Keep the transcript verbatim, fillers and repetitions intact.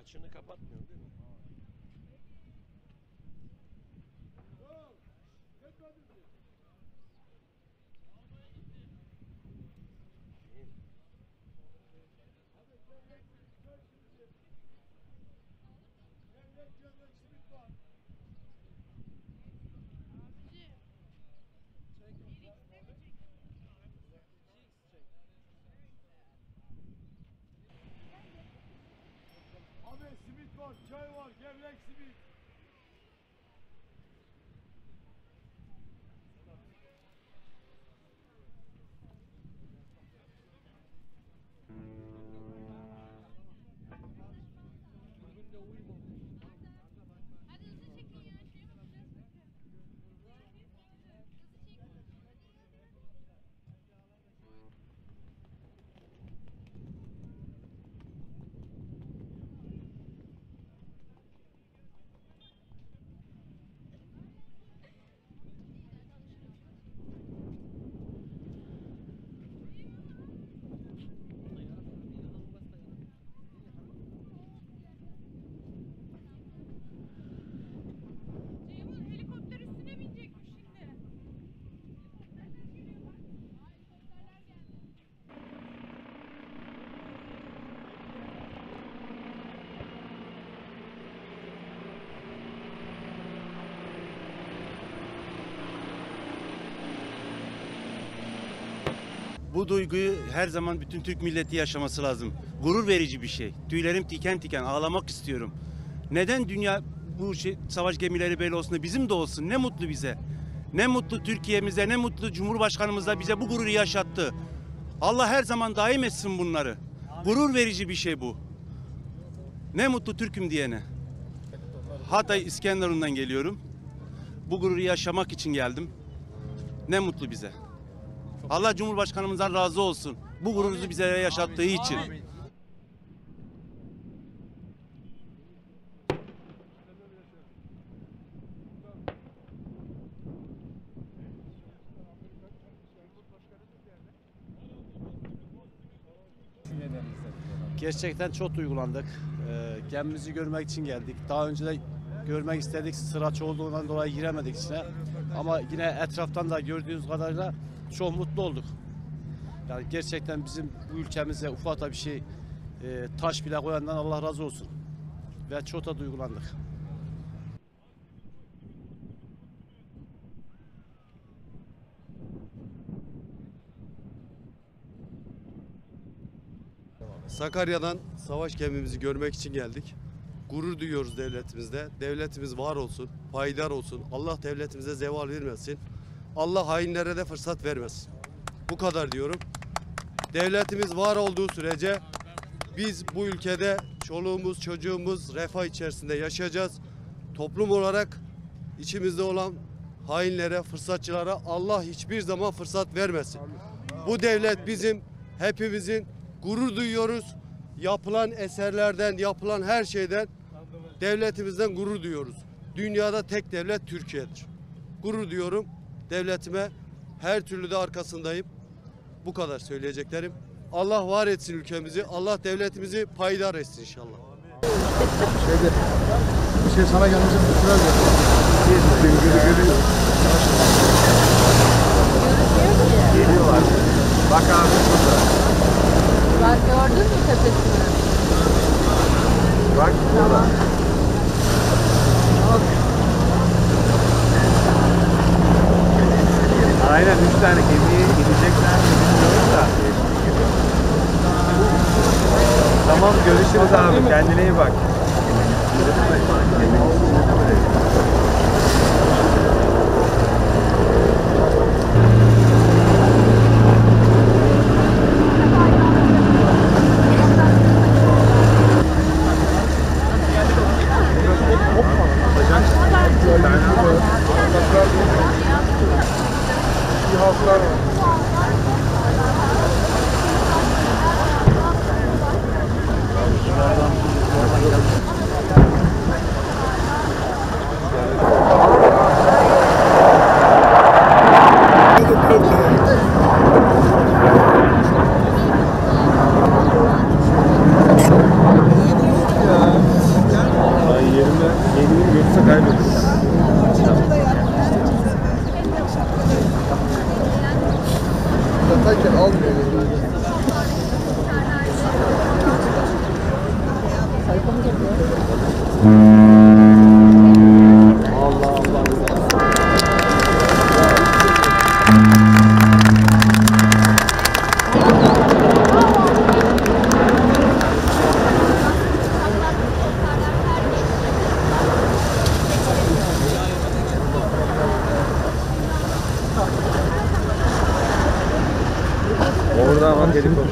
açığını kapatmıyor değil mi? Abi simit var, çay var, gevrek simit. Bu duyguyu her zaman bütün Türk milleti yaşaması lazım. Gurur verici bir şey. Tüylerim tiken tiken, ağlamak istiyorum. Neden dünya bu şey, savaş gemileri böyle olsun da bizim de olsun? Ne mutlu bize. Ne mutlu Türkiye'mize, ne mutlu Cumhurbaşkanımıza bize bu gururu yaşattı. Allah her zaman daim etsin bunları. Gurur verici bir şey bu. Ne mutlu Türk'üm diyene. Hatay İskenderun'dan geliyorum. Bu gururu yaşamak için geldim. Ne mutlu bize. Allah Cumhurbaşkanımızdan razı olsun. Bu gururu bize yaşattığı için. Gerçekten çok duygulandık. Ee, gemimizi görmek için geldik. Daha önce de görmek istedik. Sıra olduğundan dolayı giremedik içine. Ama yine etraftan da gördüğünüz kadarıyla çok mutlu olduk. Yani gerçekten bizim bu ülkemize ufak da bir şey e, taş bile koyandan Allah razı olsun. Ve çok da duygulandık. Sakarya'dan savaş gemimizi görmek için geldik. Gurur duyuyoruz devletimizde. Devletimiz var olsun, payidar olsun. Allah devletimize zeval vermesin. Allah hainlere de fırsat vermesin. Bu kadar diyorum. Devletimiz var olduğu sürece biz bu ülkede çoluğumuz, çocuğumuz refah içerisinde yaşayacağız. Toplum olarak içimizde olan hainlere, fırsatçılara Allah hiçbir zaman fırsat vermesin. Bu devlet bizim, hepimizin. Gurur duyuyoruz. Yapılan eserlerden, yapılan her şeyden devletimizden gurur duyuyoruz. Dünyada tek devlet Türkiye'dir. Gurur duyuyorum. Devletime her türlü de arkasındayım. Bu kadar söyleyeceklerim. Allah var etsin ülkemizi. Allah devletimizi payidar etsin inşallah. Şeyde, bir şey sana gelmeyecek bir sürer ya. Geliyorlar. Bak abi burada. Bak gördün mü tepesini? Bak burada. Aynen üç tane gemiye gidecekler. Da. Tamam görüşürüz abi. Kendine iyi bak. Orada ama helikopter.